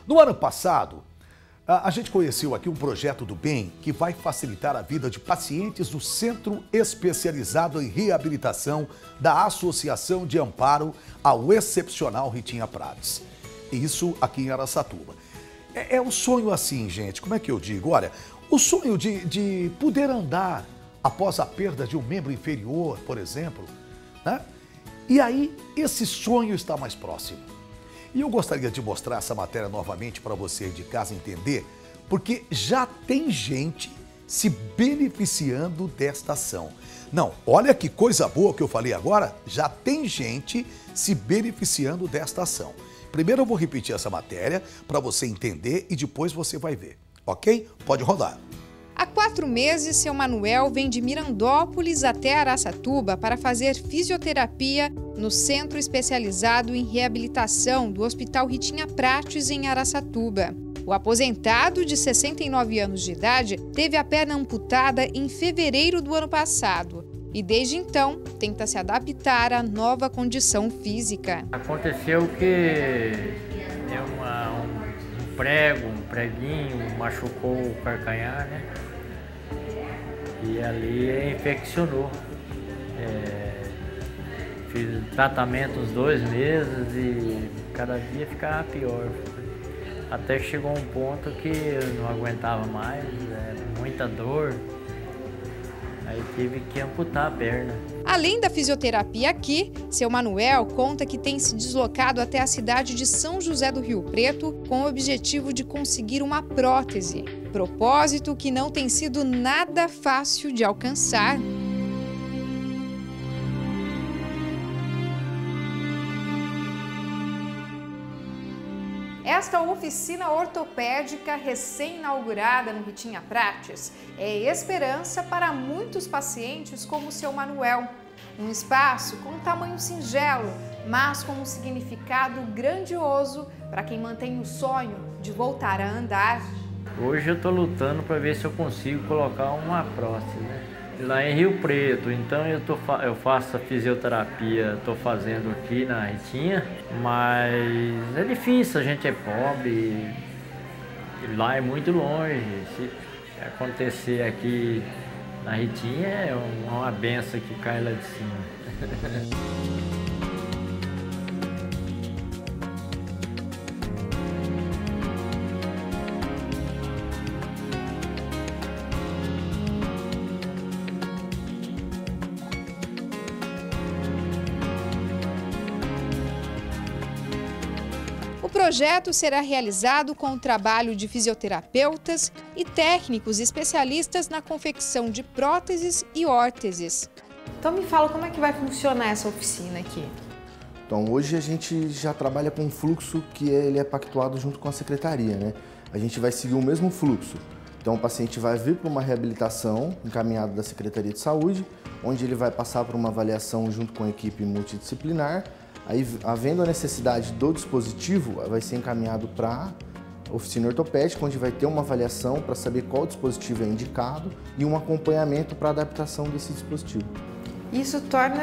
No ano passado, a gente conheceu aqui um projeto do bem que vai facilitar a vida de pacientes do Centro Especializado em Reabilitação da Associação de Amparo ao Excepcional Ritinha Prates. Isso aqui em Araçatuba. É um sonho assim, gente, como é que eu digo? Olha, o sonho de poder andar após a perda de um membro inferior, por exemplo, né? E aí, esse sonho está mais próximo. E eu gostaria de mostrar essa matéria novamente para você de casa entender, porque já tem gente se beneficiando desta ação. Não, olha que coisa boa que eu falei agora, já tem gente se beneficiando desta ação. Primeiro eu vou repetir essa matéria para você entender e depois você vai ver, ok? Pode rodar. Há 4 meses, seu Manuel vem de Mirandópolis até Araçatuba para fazer fisioterapia no Centro Especializado em Reabilitação do Hospital Ritinha Prates, em Araçatuba. O aposentado, de 69 anos de idade, teve a perna amputada em fevereiro do ano passado e, desde então, tenta se adaptar à nova condição física. Aconteceu que um preguinho, machucou o calcanhar, né? E ali infeccionou. Fiz tratamento uns 2 meses e cada dia ficava pior. Até que chegou um ponto que eu não aguentava mais, muita dor. Aí tive que amputar a perna. Além da fisioterapia aqui, seu Manuel conta que tem se deslocado até a cidade de São José do Rio Preto com o objetivo de conseguir uma prótese. Propósito que não tem sido nada fácil de alcançar. Esta oficina ortopédica recém-inaugurada no Ritinha Prates é esperança para muitos pacientes como o seu Manuel. Um espaço com um tamanho singelo, mas com um significado grandioso para quem mantém o sonho de voltar a andar. Hoje eu estou lutando para ver se eu consigo colocar uma prótese, né? Lá em Rio Preto, então eu faço a fisioterapia, estou fazendo aqui na Ritinha, mas é difícil, a gente é pobre, e lá é muito longe. Se acontecer aqui na Ritinha é uma benção que cai lá de cima. O projeto será realizado com o trabalho de fisioterapeutas e técnicos especialistas na confecção de próteses e órteses. Então me fala como é que vai funcionar essa oficina aqui. Então hoje a gente já trabalha com um fluxo que ele é pactuado junto com a secretaria, né? A gente vai seguir o mesmo fluxo. Então o paciente vai vir para uma reabilitação encaminhada da Secretaria de Saúde, onde ele vai passar por uma avaliação junto com a equipe multidisciplinar. Aí, havendo a necessidade do dispositivo, vai ser encaminhado para a oficina ortopédica, onde vai ter uma avaliação para saber qual dispositivo é indicado e um acompanhamento para a adaptação desse dispositivo. Isso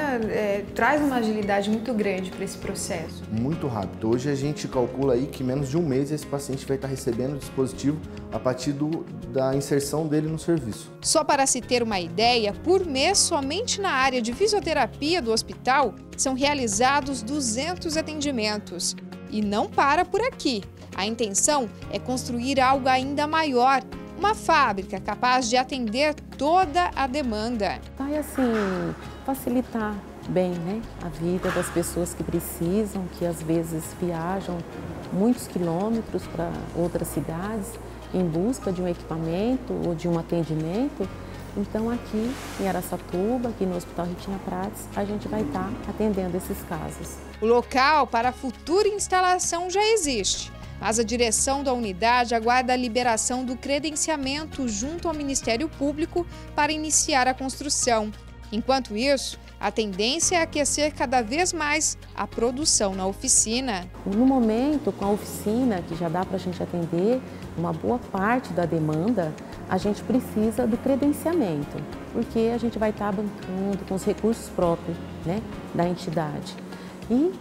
traz uma agilidade muito grande para esse processo. Muito rápido. Hoje a gente calcula aí que menos de um mês esse paciente vai estar recebendo o dispositivo a partir da inserção dele no serviço. Só para se ter uma ideia, por mês, somente na área de fisioterapia do hospital, são realizados 200 atendimentos. E não para por aqui. A intenção é construir algo ainda maior, uma fábrica capaz de atender toda a demanda. Vai assim facilitar bem, né, a vida das pessoas que precisam, que às vezes viajam muitos quilômetros para outras cidades em busca de um equipamento ou de um atendimento. Então aqui em Araçatuba, aqui no Hospital Ritinha Prates, a gente vai estar atendendo esses casos. O local para a futura instalação já existe, mas a direção da unidade aguarda a liberação do credenciamento junto ao Ministério Público para iniciar a construção. Enquanto isso, a tendência é aquecer cada vez mais a produção na oficina. No momento, com a oficina, que já dá para a gente atender uma boa parte da demanda, a gente precisa do credenciamento, porque a gente vai estar bancando com os recursos próprios, né, da entidade. E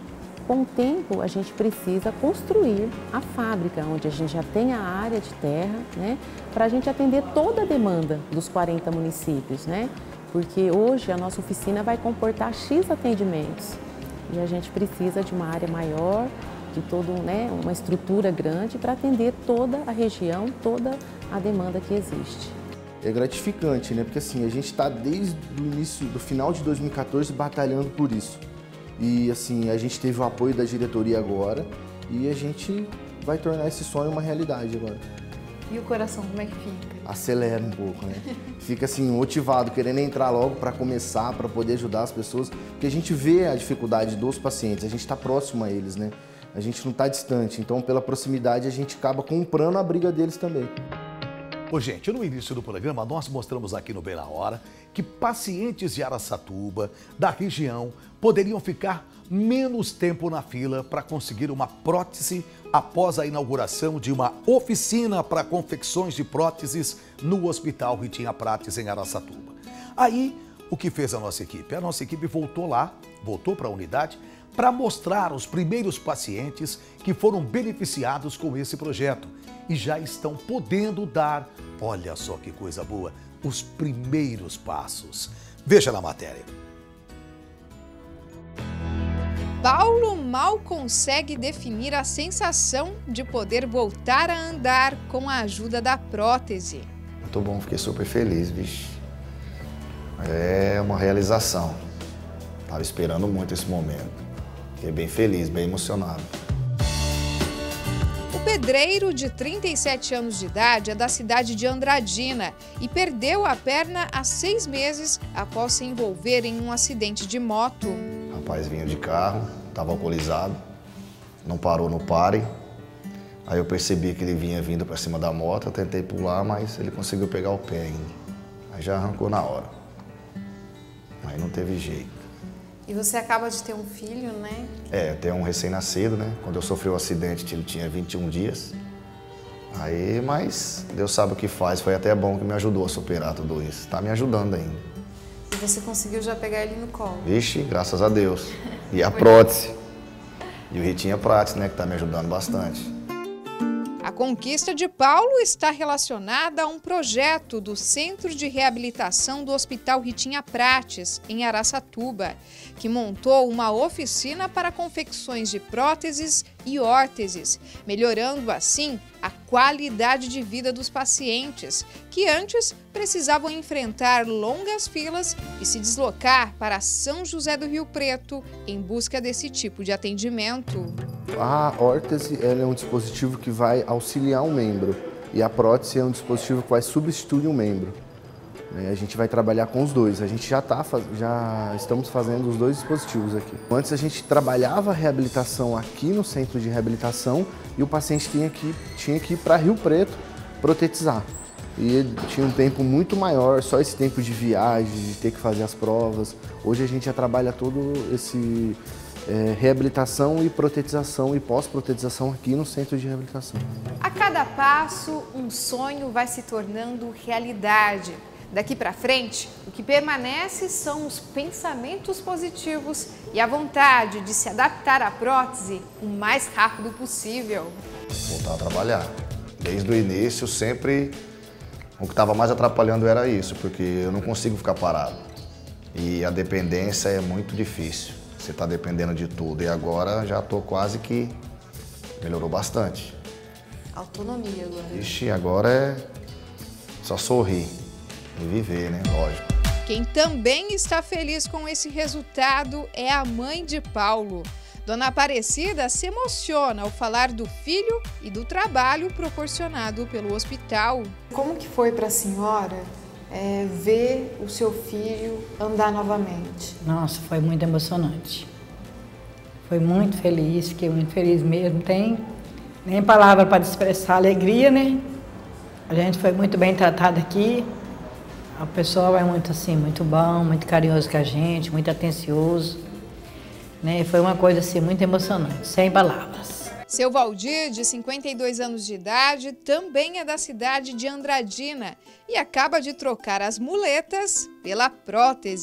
Com o tempo, a gente precisa construir a fábrica, onde a gente já tem a área de terra, né, para a gente atender toda a demanda dos 40 municípios, né? Porque hoje a nossa oficina vai comportar X atendimentos e a gente precisa de uma área maior, de uma estrutura grande para atender toda a região, toda a demanda que existe. É gratificante, né? Porque assim, a gente está desde o início, do final de 2014 batalhando por isso. E assim, a gente teve o apoio da diretoria agora e a gente vai tornar esse sonho uma realidade agora. E o coração, como é que fica? Acelera um pouco, né? Fica assim, motivado, querendo entrar logo para começar, para poder ajudar as pessoas, porque a gente vê a dificuldade dos pacientes, a gente está próximo a eles, né? A gente não está distante, então pela proximidade a gente acaba comprando a briga deles também. Ô, gente, no início do programa, nós mostramos aqui no Bem na Hora que pacientes de Araçatuba, da região, poderiam ficar menos tempo na fila para conseguir uma prótese após a inauguração de uma oficina para confecções de próteses no Hospital Ritinha Prates, em Araçatuba. Aí, o que fez a nossa equipe? A nossa equipe voltou para a unidade, para mostrar os primeiros pacientes que foram beneficiados com esse projeto e já estão podendo dar, olha só que coisa boa, os primeiros passos. Veja na matéria. Paulo mal consegue definir a sensação de poder voltar a andar com a ajuda da prótese. Muito bom, fiquei super feliz, bicho. É uma realização. Estava esperando muito esse momento. Fiquei bem feliz, bem emocionado. O pedreiro, de 37 anos de idade, é da cidade de Andradina e perdeu a perna há 6 meses após se envolver em um acidente de moto. O rapaz vinha de carro, estava alcoolizado, não parou no pare. Aí eu percebi que ele vinha vindo para cima da moto, eu tentei pular, mas ele conseguiu pegar o pé ainda. Aí já arrancou na hora. Aí não teve jeito. E você acaba de ter um filho, né? É, tem um recém-nascido, né? Quando eu sofri o acidente, ele tinha 21 dias. Aí, mas Deus sabe o que faz. Foi até bom que me ajudou a superar tudo isso. Tá me ajudando ainda. E você conseguiu já pegar ele no colo? Vixe, graças a Deus. E a prótese. E o Ritinha Prates, né? Que tá me ajudando bastante. A conquista de Paulo está relacionada a um projeto do Centro de Reabilitação do Hospital Ritinha Prates, em Araçatuba, que montou uma oficina para confecções de próteses e órteses, melhorando assim a qualidade de vida dos pacientes, que antes precisavam enfrentar longas filas e se deslocar para São José do Rio Preto em busca desse tipo de atendimento. A órtese ela é um dispositivo que vai auxiliar um membro e a prótese é um dispositivo que vai substituir um membro. A gente vai trabalhar com os dois. A gente já estamos fazendo os dois dispositivos aqui. Antes a gente trabalhava a reabilitação aqui no centro de reabilitação e o paciente tinha que ir para Rio Preto protetizar. E tinha um tempo muito maior, só esse tempo de viagem, de ter que fazer as provas. Hoje a gente já trabalha todo esse reabilitação e protetização e pós-protetização aqui no centro de reabilitação. A cada passo, um sonho vai se tornando realidade. Daqui para frente, o que permanece são os pensamentos positivos e a vontade de se adaptar à prótese o mais rápido possível. Voltar a trabalhar. Desde o início, sempre o que estava mais atrapalhando era isso, porque eu não consigo ficar parado. E a dependência é muito difícil. Você está dependendo de tudo. E agora já estou quase que melhorou bastante. Autonomia agora. Ixi, agora é só sorrir e viver, né? Lógico. Quem também está feliz com esse resultado é a mãe de Paulo. Dona Aparecida se emociona ao falar do filho e do trabalho proporcionado pelo hospital. Como que foi para a senhora ver o seu filho andar novamente? Nossa, foi muito emocionante. Foi muito feliz, fiquei muito feliz mesmo. Tem nem palavra para expressar a alegria, né? A gente foi muito bem tratado aqui. O pessoal é muito assim, muito bom, muito carinhoso com a gente, muito atencioso. Né? Foi uma coisa assim muito emocionante, sem palavras. Seu Valdir, de 52 anos de idade, também é da cidade de Andradina e acaba de trocar as muletas pela prótese.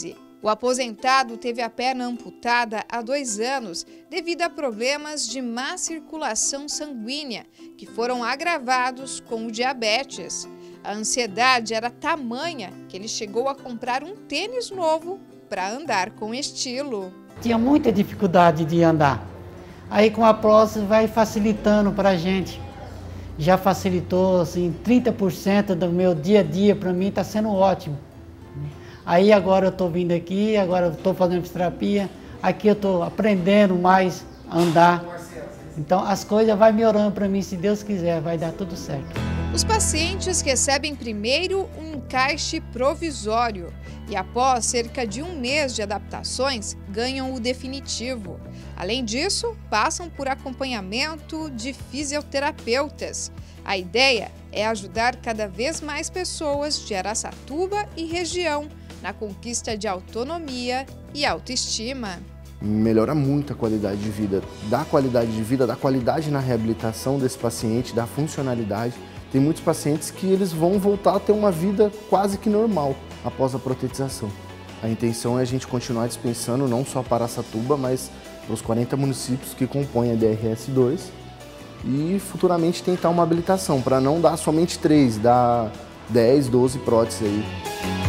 O aposentado teve a perna amputada há 2 anos devido a problemas de má circulação sanguínea, que foram agravados com o diabetes. A ansiedade era tamanha que ele chegou a comprar um tênis novo para andar com estilo. Tinha muita dificuldade de andar. Aí com a prótese vai facilitando para a gente. Já facilitou assim, 30% do meu dia a dia, para mim está sendo ótimo. Aí agora eu estou vindo aqui, agora eu estou fazendo fisioterapia, aqui eu estou aprendendo mais a andar. Então as coisas vão melhorando para mim, se Deus quiser, vai dar tudo certo. Os pacientes recebem primeiro um encaixe provisório e após cerca de 1 mês de adaptações, ganham o definitivo. Além disso, passam por acompanhamento de fisioterapeutas. A ideia é ajudar cada vez mais pessoas de Araçatuba e região na conquista de autonomia e autoestima. Melhora muito a qualidade de vida, da qualidade na reabilitação desse paciente, da funcionalidade. Tem muitos pacientes que eles vão voltar a ter uma vida quase que normal após a protetização. A intenção é a gente continuar dispensando não só para Araçatuba, mas para os 40 municípios que compõem a DRS2 e futuramente tentar uma habilitação para não dar somente 3, dar 10, 12 próteses aí.